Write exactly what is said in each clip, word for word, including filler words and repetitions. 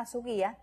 a su guía.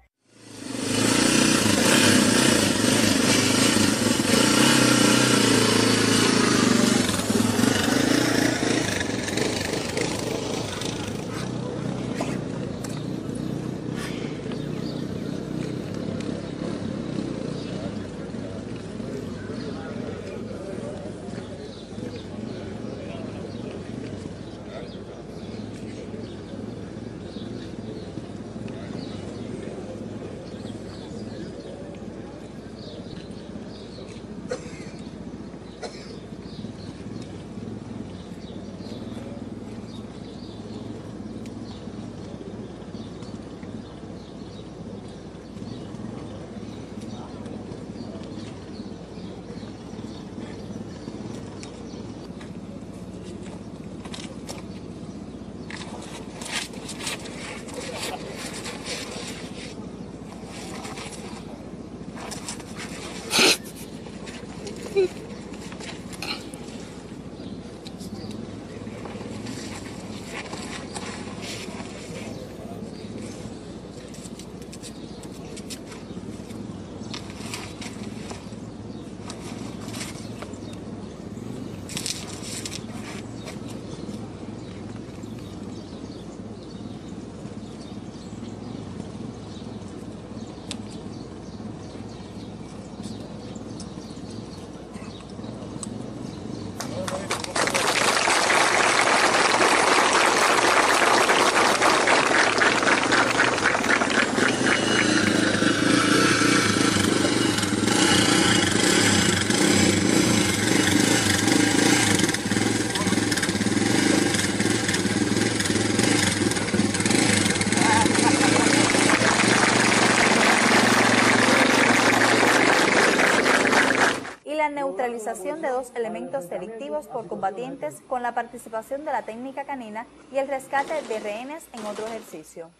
La neutralización de dos elementos delictivos por combatientes con la participación de la técnica canina y el rescate de rehenes en otro ejercicio.